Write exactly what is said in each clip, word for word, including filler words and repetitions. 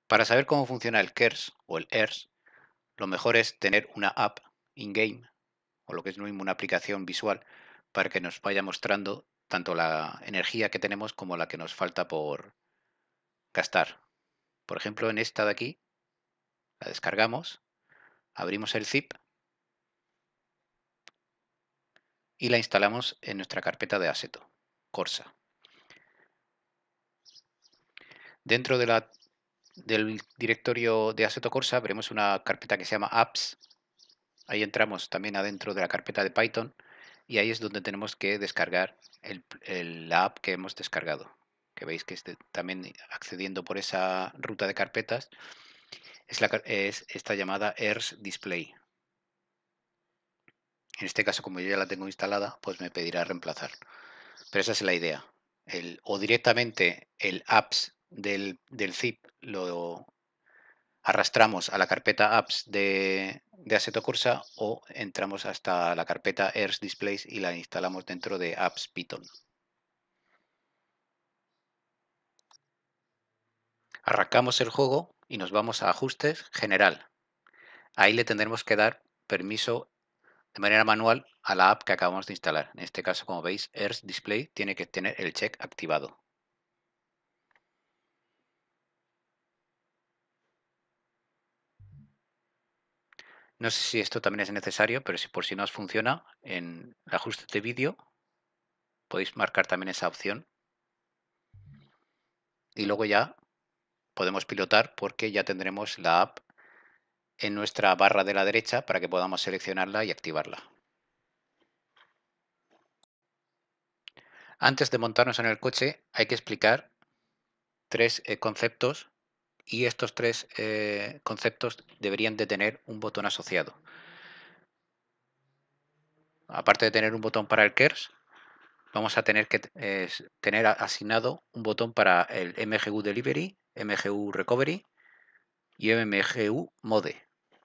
Para saber cómo funciona el KERS o el ERS, lo mejor es tener una app in-game, o lo que es lo mismo una aplicación visual, para que nos vaya mostrando tanto la energía que tenemos como la que nos falta por gastar. Por ejemplo, en esta de aquí, la descargamos, abrimos el zip y la instalamos en nuestra carpeta de Assetto Corsa. Dentro de la, del directorio de Assetto Corsa veremos una carpeta que se llama Apps. Ahí entramos también adentro de la carpeta de Python y ahí es donde tenemos que descargar el, el, la app que hemos descargado. Que veis que este, también accediendo por esa ruta de carpetas es, la, es esta llamada ERS Display. En este caso, como yo ya la tengo instalada, pues me pedirá reemplazar. Pero esa es la idea. El, o directamente el apps del, del zip lo arrastramos a la carpeta apps de, de Assetto Corsa o entramos hasta la carpeta ERS Displays y la instalamos dentro de apps Python. Arrancamos el juego y nos vamos a ajustes general. Ahí le tendremos que dar permiso de manera manual a la app que acabamos de instalar. En este caso, como veis, ERS Display tiene que tener el check activado. No sé si esto también es necesario, pero si por si no os funciona, en el ajuste de vídeo podéis marcar también esa opción. Y luego ya podemos pilotar porque ya tendremos la app en nuestra barra de la derecha para que podamos seleccionarla y activarla. Antes de montarnos en el coche hay que explicar tres eh, conceptos y estos tres eh, conceptos deberían de tener un botón asociado. Aparte de tener un botón para el KERS, vamos a tener que eh, tener asignado un botón para el M G U Delivery, M G U Recovery y M G U Mode.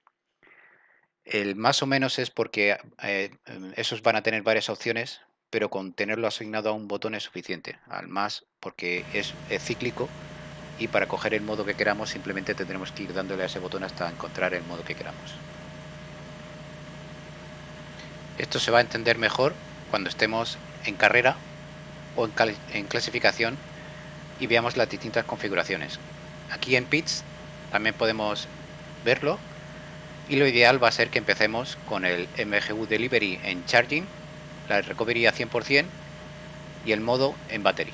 El más o menos es porque eh, esos van a tener varias opciones, pero con tenerlo asignado a un botón es suficiente. Al más porque es, es cíclico y para coger el modo que queramos simplemente tendremos que ir dándole a ese botón hasta encontrar el modo que queramos. Esto se va a entender mejor cuando estemos en carrera o en, en clasificación y veamos las distintas configuraciones. Aquí en Pits también podemos verlo y lo ideal va a ser que empecemos con el M G U Delivery en Charging, la Recovery a cien por cien y el modo en Battery.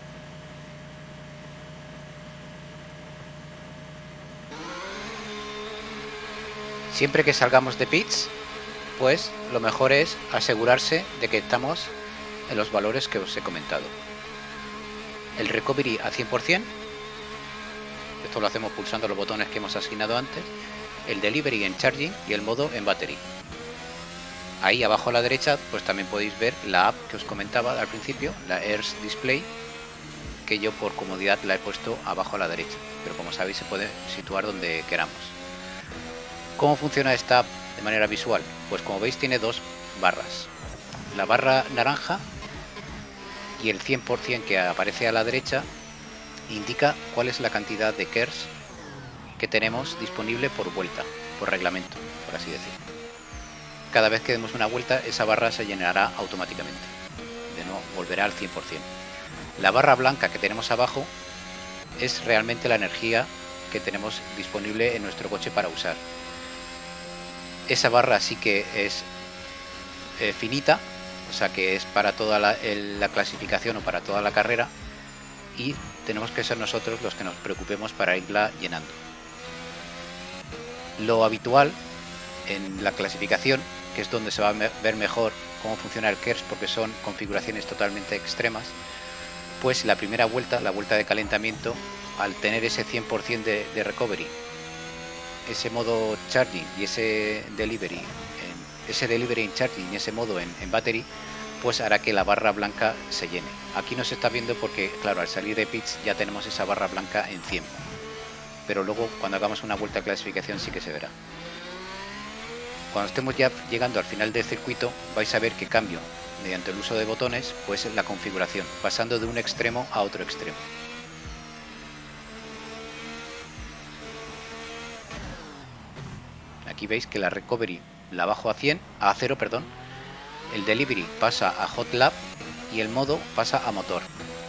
Siempre que salgamos de Pits, pues lo mejor es asegurarse de que estamos en los valores que os he comentado. El Recovery a cien por cien, esto lo hacemos pulsando los botones que hemos asignado antes, el Delivery en Charging y el modo en Battery. Ahí abajo a la derecha pues también podéis ver la app que os comentaba al principio, la ERS Display, que yo por comodidad la he puesto abajo a la derecha, pero como sabéis se puede situar donde queramos. ¿Cómo funciona esta app de manera visual? Pues como veis tiene dos barras, la barra naranja y el cien por cien que aparece a la derecha indica cuál es la cantidad de KERS que tenemos disponible por vuelta, por reglamento, por así decirlo. Cada vez que demos una vuelta esa barra se llenará automáticamente, de nuevo volverá al cien por cien. La barra blanca que tenemos abajo es realmente la energía que tenemos disponible en nuestro coche para usar. Esa barra sí que es eh, finita, o sea que es para toda la, el, la clasificación o para toda la carrera, y tenemos que ser nosotros los que nos preocupemos para irla llenando. Lo habitual en la clasificación, que es donde se va a ver mejor cómo funciona el KERS porque son configuraciones totalmente extremas, pues la primera vuelta, la vuelta de calentamiento, al tener ese cien por cien de, de recovery, ese modo charging y ese delivery, en, ese delivery en charging y ese modo en, en battery, pues hará que la barra blanca se llene. Aquí no se está viendo porque, claro, al salir de pits ya tenemos esa barra blanca en cien, pero luego cuando hagamos una vuelta de clasificación sí que se verá. Cuando estemos ya llegando al final del circuito vais a ver que cambio mediante el uso de botones pues la configuración, pasando de un extremo a otro extremo. aquí veis que la recovery la bajo a cien, a cero, perdón. El delivery pasa a hot lap y el modo pasa a motor.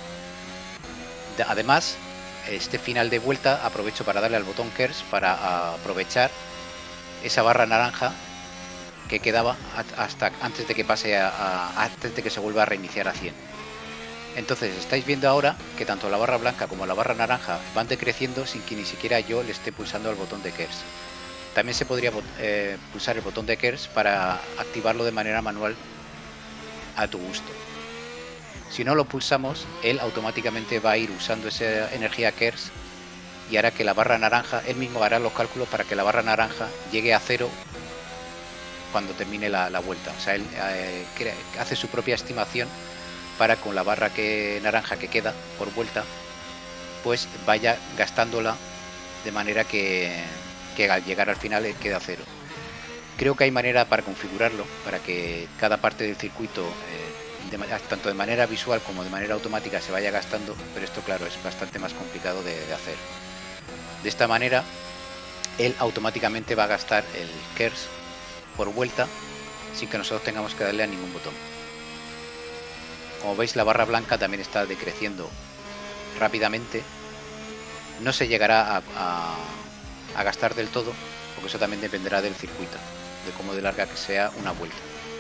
Además, este final de vuelta aprovecho para darle al botón KERS para aprovechar esa barra naranja que quedaba hasta antes de que pase a, a antes de que se vuelva a reiniciar a cien. Entonces estáis viendo ahora que tanto la barra blanca como la barra naranja van decreciendo sin que ni siquiera yo le esté pulsando al botón de KERS. También se podría eh, pulsar el botón de KERS para activarlo de manera manual a tu gusto. Si no lo pulsamos, él automáticamente va a ir usando esa energía KERS y hará que la barra naranja, él mismo hará los cálculos para que la barra naranja llegue a cero cuando termine la, la vuelta. O sea, él eh, crea, hace su propia estimación para con la barra que naranja que queda por vuelta, pues vaya gastándola de manera que, que al llegar al final quede a cero. Creo que hay manera para configurarlo, para que cada parte del circuito, eh, de, tanto de manera visual como de manera automática, se vaya gastando, pero esto claro es bastante más complicado de, de hacer. De esta manera, él automáticamente va a gastar el KERS por vuelta sin que nosotros tengamos que darle a ningún botón. Como veis, la barra blanca también está decreciendo rápidamente. No se llegará a, a, a gastar del todo, porque eso también dependerá del circuito, de cómo de larga que sea una vuelta.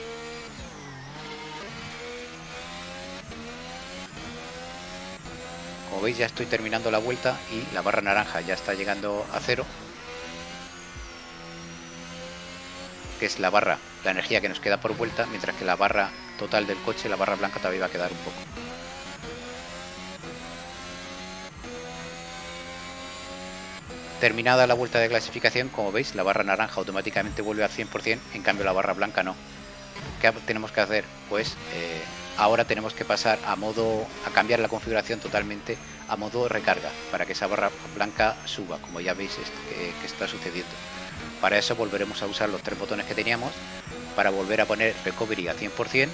Como veis, ya estoy terminando la vuelta y la barra naranja ya está llegando a cero, que es la barra, la energía que nos queda por vuelta, mientras que la barra total del coche, la barra blanca, todavía va a quedar un poco. Terminada la vuelta de clasificación, como veis, la barra naranja automáticamente vuelve al cien por cien, en cambio la barra blanca no. ¿Qué tenemos que hacer? Pues eh, ahora tenemos que pasar a modo, a cambiar la configuración totalmente a modo recarga, para que esa barra blanca suba, como ya veis que, que está sucediendo. Para eso volveremos a usar los tres botones que teníamos, para volver a poner recovery a cien por cien,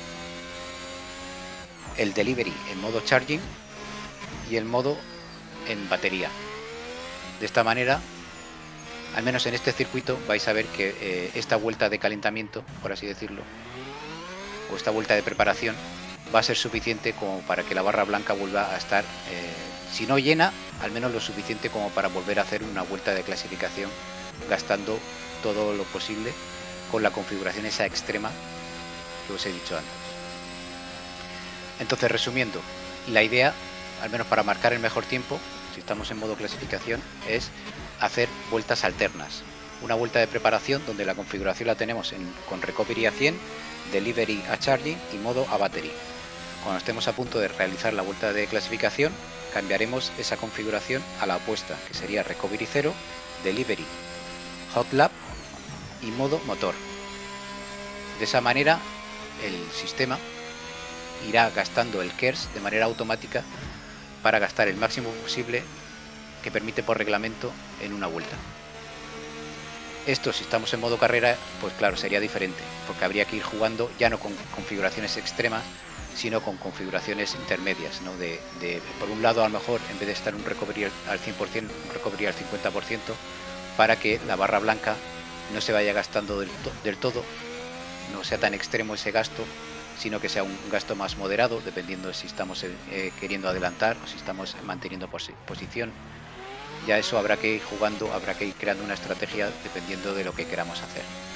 el delivery en modo charging y el modo en batería. De esta manera, al menos en este circuito, vais a ver que eh, esta vuelta de calentamiento, por así decirlo, o esta vuelta de preparación, va a ser suficiente como para que la barra blanca vuelva a estar, eh, si no llena, al menos lo suficiente como para volver a hacer una vuelta de clasificación, gastando todo lo posible con la configuración esa extrema que os he dicho antes. Entonces, resumiendo, la idea, al menos para marcar el mejor tiempo, si estamos en modo clasificación, es hacer vueltas alternas. Una vuelta de preparación donde la configuración la tenemos en, con recovery a cien, delivery a charging y modo a battery. Cuando estemos a punto de realizar la vuelta de clasificación, cambiaremos esa configuración a la opuesta, que sería recovery cero, delivery hot lap y modo motor. De esa manera el sistema irá gastando el KERS de manera automática para gastar el máximo posible que permite por reglamento en una vuelta. Esto, si estamos en modo carrera, pues claro, sería diferente, porque habría que ir jugando ya no con configuraciones extremas, sino con configuraciones intermedias, ¿no? De, de, por un lado, a lo mejor, en vez de estar un recovery al cien por cien, un recovery al cincuenta por ciento, para que la barra blanca no se vaya gastando del, to del todo, no sea tan extremo ese gasto, sino que sea un gasto más moderado, dependiendo de si estamos eh, queriendo adelantar o si estamos manteniendo posi posición. Ya eso habrá que ir jugando, habrá que ir creando una estrategia dependiendo de lo que queramos hacer.